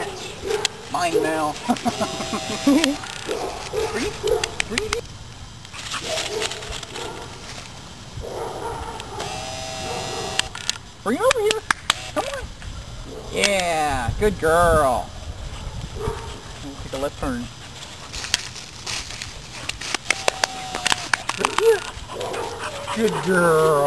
Yes. Mine now. Breathe. Bring it over here. Come on. Yeah, good girl. We'll take a left turn. Right here. Good girl.